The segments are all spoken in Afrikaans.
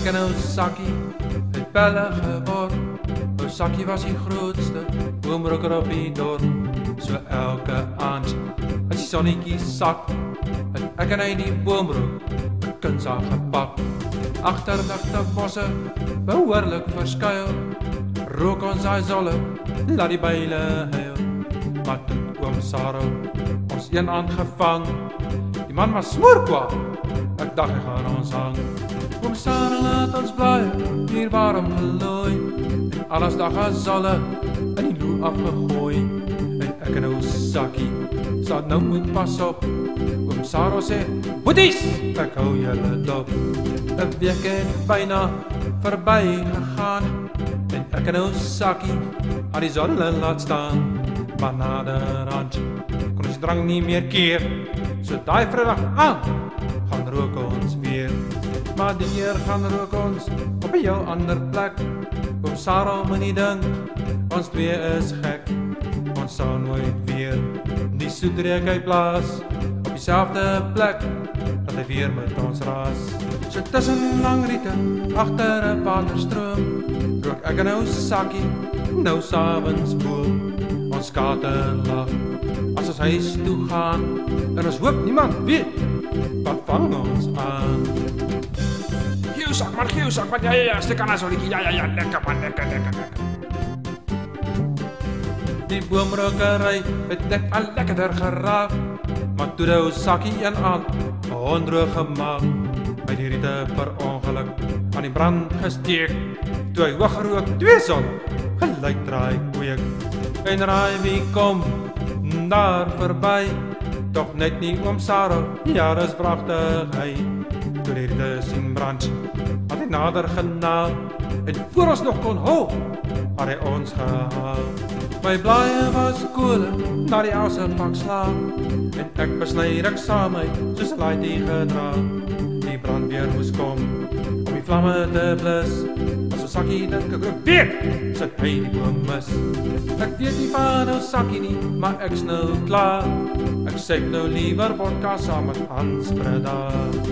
ek en ou Sakkie het pelle geword. Ou Sakkie was die grootste boomroker op die dorp. So elke aand as die sonnetjie sak, het ek en hy die boomrook kunsa gepak. Agter digte bosse behoorlik verskuil, rook ons daai zolle, laat die byle huil. Maar toe oom Sarah ons een aand gevang, die man was smoorkwaad, ek dacht hy gaan ons hang. Oom Sarah laat ons blaai, hier waarom gelooi, en alles dag as zolle in die loe afgegooi. En ek en ou Sakkie sal nou moet pas op. Oom Sarah sê, boeties, ek hou julle dop. 'n week het byna verby gegaan, en ek en ou Sakkie aan die zolle laat staan. Maar naderhand kon ons drang nie meer keer, so daai Vrydag aan gaan rook ons weer. Maar die keer gaan rook ons op 'n jou ander plek. Oom Sarah moet nie dink ons twee is gek. Ons sal nooit weer die soetreek uitblaas op dieselfde plek, dat hy weer met ons raas. So tussen langriete agter 'n waterstroom rook ek en ou Sakkie nou s'avonds boom. Ons kate lag as ons huis toe gaan, en ons hoop niemand weet wat vang ons aan. Gieusak, maar ja, stik aan so liedjie. Ja, lekker man, lekker. Die boomrokerry het net al lekkerder geraak, maar toe ou Sakkie een aand 'n hond droog gemaak, by die riete per ongeluk aan die brand gesteek. Toe hy hoog gerook, twee zolle gelyk draai kweek. En raai wie kom daar verby, tog net nie oom Sarah, ja dis pragtig hy. Toe die riete sien brand, had hy nader genaal, en voor ons nog kon hol, had hy ons gehaal. My blaaie was koele, na die else pak sla, en ek besluit ek saam uit, soos 'n laaitjie gedra. Die brandweer moes kom, om die vlamme te blus, as ou Sakkie dink ek ook weet, sit hy die boom mis. Ek weet nie van ou Sakkie nie, maar ek's nou klaar, ek sê nou liewer vodka saam met Hans Breda.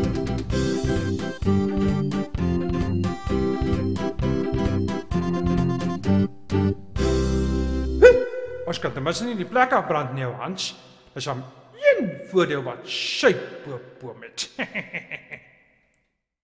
Ons kan ten minste nie die plek afbrand nie, Hans. Dis 'n voordeel wat sy boom het.